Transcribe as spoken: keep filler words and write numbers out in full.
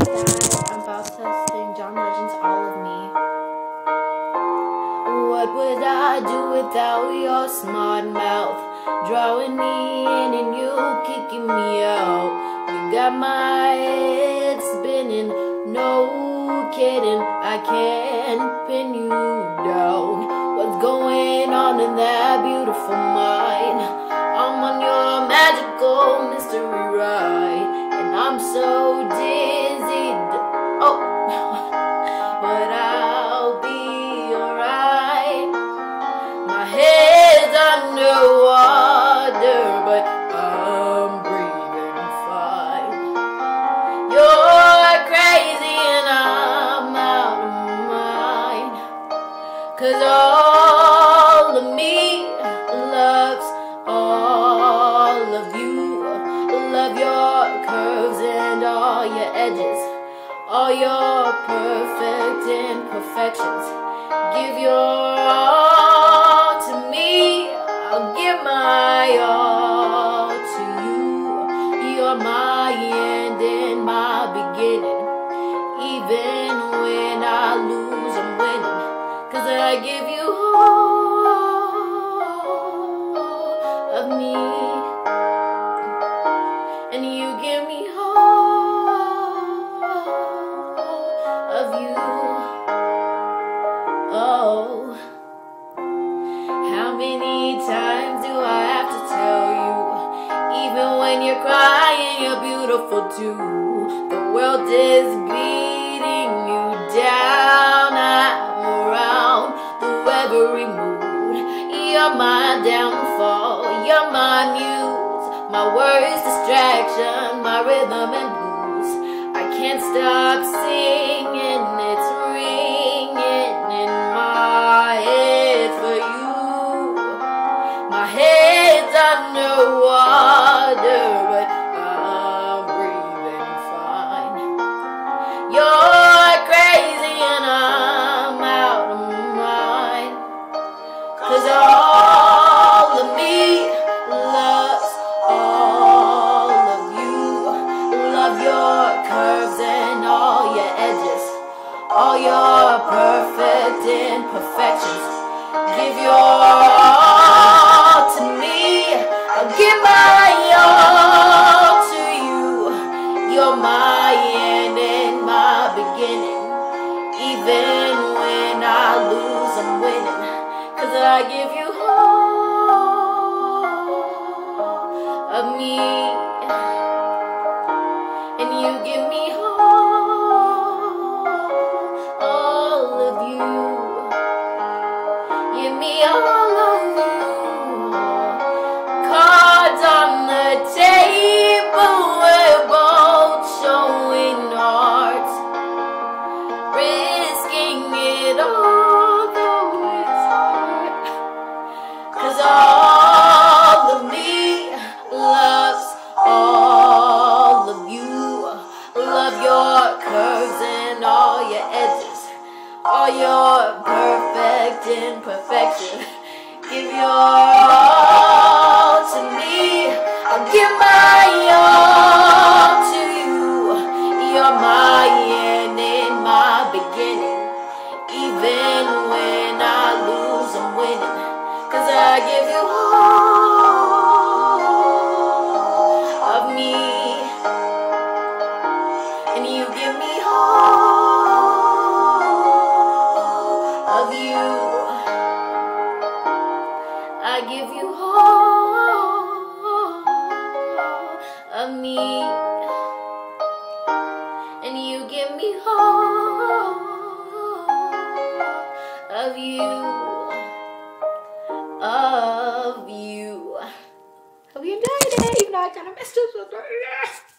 that I'm about to sing John Legend's All of Me. What would I do without your smart mouth? Drawing me in and you kicking me out. You got my head spinning, no kidding, I can't pin you down. What's going on in that beautiful mind? I'm on your magical mystery ride, and I'm so dizzy, oh, but I'll be alright. My head's underwater, but I'm breathing fine. You're crazy and I'm out of mind, 'cause all of me loves all of you. Love your curves and all your edges, all your perfect imperfections. Give your all to me, I'll give my all to you. You're my end and my beginning. Even when I lose, I'm winning, 'cause I give you all of me, and you give me all of you. Oh, how many times do I have to tell you? Even when you're crying, you're beautiful too. The world is beating you down. I'm around through every mood. You're my downfall, you're my muse, my worst distraction, my rhythm and blues. I can't stop singing, it's ringing in my head for you. My head's underwater, but I'm breathing fine. You're crazy and I'm out of mind, 'cause all of me loves all of you. Love your curves and all your edges, all your perfect imperfections. Give your all to me, I'll give my all to you. You're my end and my beginning. Even when I lose, I'm winning, 'cause I give you all of me, and you give me all, all of you. Give me all of you. Cards on the table, we're both showing hearts, risking it all, though it's hard, 'cause all of me loves all of you. Love your curves and all your edges, all your perfect imperfection. Give your all to me, I'll give my all to you. You're my end and my beginning. Even when I lose, I'm winning, 'cause I give you all of me, and you give me all of you. I give you all of me, and you give me all of you, of you. Hope you enjoyed it, even though I kind of messed up.